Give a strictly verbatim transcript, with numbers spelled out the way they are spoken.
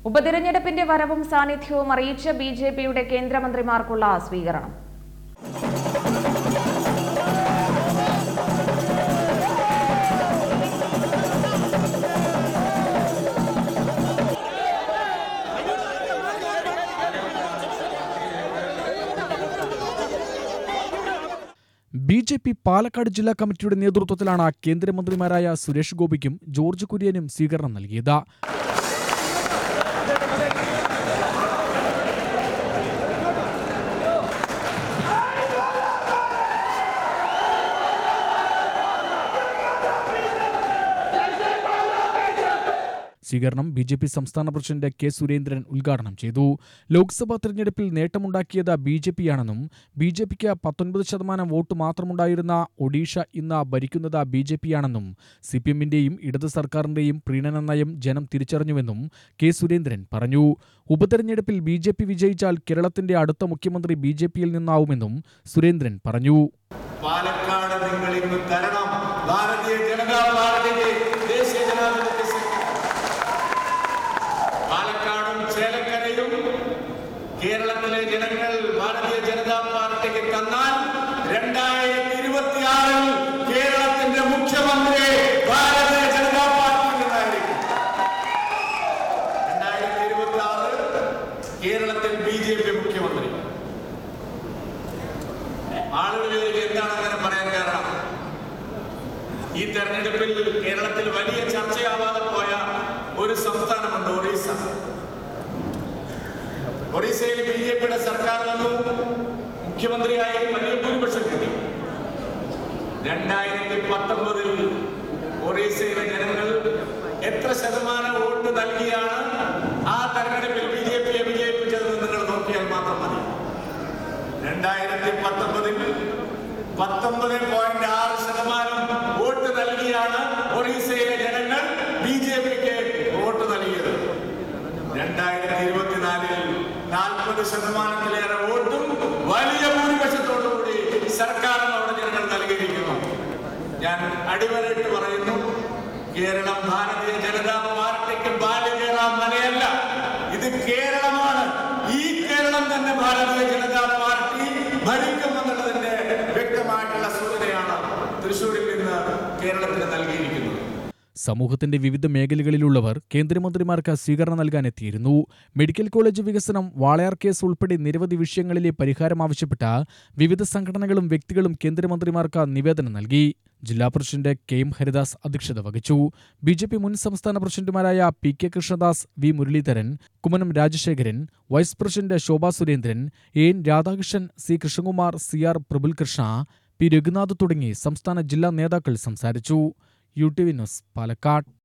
ഉപതെരഞ്ഞെടുപ്പിന്റെ വരവും സാന്നിധ്യവും അറിയിച്ച ബി ജെ പിയുടെ കേന്ദ്രമന്ത്രിമാർക്കുള്ള സ്വീകരണം. ബി ജെ പി പാലക്കാട് ജില്ലാ കമ്മിറ്റിയുടെ നേതൃത്വത്തിലാണ് കേന്ദ്രമന്ത്രിമാരായ സുരേഷ് ഗോപിക്കും ജോർജ് കുര്യനും സ്വീകരണം നൽകിയത്. സ്വീകരണം ബി ജെ പി സംസ്ഥാന പ്രസിഡന്റ് കെ സുരേന്ദ്രൻ ഉദ്ഘാടനം ചെയ്തു. ലോക്സഭാ തെരഞ്ഞെടുപ്പിൽ നേട്ടമുണ്ടാക്കിയത് ബി ജെ പിയാണെന്നും ബി ജെ പിക്ക് പത്തൊൻപത് ശതമാനം വോട്ട് മാത്രമുണ്ടായിരുന്ന ഒഡീഷ ഇന്ന് ഭരിക്കുന്നത് ബി ജെ പിയാണെന്നും സി പി എമ്മിന്റെയും ഇടത് സർക്കാരിന്റെയും പ്രീണന നയം ജനം തിരിച്ചറിഞ്ഞുവെന്നും കെ സുരേന്ദ്രൻ പറഞ്ഞു. ഉപതെരഞ്ഞെടുപ്പിൽ ബി ജെ പി വിജയിച്ചാൽ കേരളത്തിന്റെ അടുത്ത മുഖ്യമന്ത്രി ബി ജെ പിയിൽ നിന്നാവുമെന്നും സുരേന്ദ്രൻ പറഞ്ഞു. പാലക്കാട് നിങ്ങൾ ഇന്ന് തരണം. ഭാരതീയ ജനതാ പാർട്ടിക്ക് ദേശീയ ജനാധിപത്യ പാലക്കാടും ചേലക്കരയും കേരളത്തിലെ ജനങ്ങൾ ഭാരതീയ ജനതാ പാർട്ടിക്ക് തന്നാൽ രണ്ടായിരത്തി ഇരുപത്തിയാറിൽ കേരളത്തിന്റെ മുഖ്യമന്ത്രി ഭാരതീയ ജനതാ പാർട്ടിയിൽ നിന്നായിരിക്കും. രണ്ടായിരത്തി ഇരുപത്തി ആറ് കേരളത്തിൽ ബി ജെ പി മുഖ്യമന്ത്രി. ആളുകൾ എന്താണ് അങ്ങനെ പറയാൻ കാരണം? ഈ തെരഞ്ഞെടുപ്പിൽ കേരളത്തിൽ വലിയ ചർച്ചയാവാതെ പോയ ഒരു സംസ്ഥാനമുണ്ട്, ഒറീസ. ഒറീസയിൽ ബി ജെ പിയുടെ സർക്കാർ വന്നു, മുഖ്യമന്ത്രിയായി വലിയ ഭൂരിപക്ഷം കിട്ടി. രണ്ടായിരത്തി പത്തൊമ്പതിൽ ഒറീസയിലെ ജനങ്ങൾ എത്ര ശതമാനം വോട്ട് നൽകിയാണ് ആ തെരഞ്ഞെടുപ്പിൽ ബി ജെ പിയെ വിജയിപ്പിച്ചതെന്ന് നിങ്ങൾ നോക്കിയാൽ മാത്രം മതി. രണ്ടായിരത്തി പത്തൊമ്പതിൽ പത്തൊമ്പത് പോയിന്റ് ആറ് ശതമാനം വോട്ട് നൽകിയാണ് ഒറീസയിലെ ജനങ്ങൾ ബി ജെ പിക്ക് വോട്ട് നൽകിയത്. രണ്ടായിരത്തി ഇരുപത്തിനാലിൽ നാൽപ്പത് ശതമാനത്തിലേറെ വോട്ടും വലിയ ഭൂരിപക്ഷത്തോടുകൂടി സർക്കാരിന് അവിടെ ജനങ്ങൾ നൽകിയിരിക്കുന്നു. ഞാൻ അടിവരയിട്ട് പറയുന്നു, കേരളം ഭാരതീയ ജനതാ പാർട്ടിക്ക് ബാല്യകേറാം മലയല്ല, ഇത് കേരളമാണ്. ഈ കേരളം തന്നെ ഭാരതീയ ജനതാ പാർട്ടി ഭരിക്കുമെന്നുള്ളതിന്റെ വ്യക്തമായിട്ടുള്ള സൂചനയാണ് തൃശ്ശൂരിൽ നിന്ന് കേരളത്തിന് നൽകിയിരിക്കുന്നത്. സമൂഹത്തിന്റെ വിവിധ മേഖലകളിലുള്ളവർ കേന്ദ്രമന്ത്രിമാർക്ക് സ്വീകരണം നൽകാനെത്തിയിരുന്നു. മെഡിക്കൽ കോളേജ് വികസനം, വാളയാർ കേസ് ഉൾപ്പെടെ നിരവധി വിഷയങ്ങളിലെ പരിഹാരം ആവശ്യപ്പെട്ട വിവിധ സംഘടനകളും വ്യക്തികളും കേന്ദ്രമന്ത്രിമാർക്ക് നിവേദനം നൽകി. ജില്ലാ പ്രസിഡന്റ് കെ എം ഹരിദാസ് അധ്യക്ഷത വഹിച്ചു. ബി ജെ പി മുൻ സംസ്ഥാന പ്രസിഡന്റുമാരായ P K Krishnadas, V Muraleedharan, Kummanam Rajasekharan, vice president Sobha Surendran, A N Radhakrishnan, C Krishnakumar, C R Prabulkrishna, P Raghunath തുടങ്ങി സംസ്ഥാന ജില്ലാ നേതാക്കൾ സംസാരിച്ചു. U T V news Palakkad.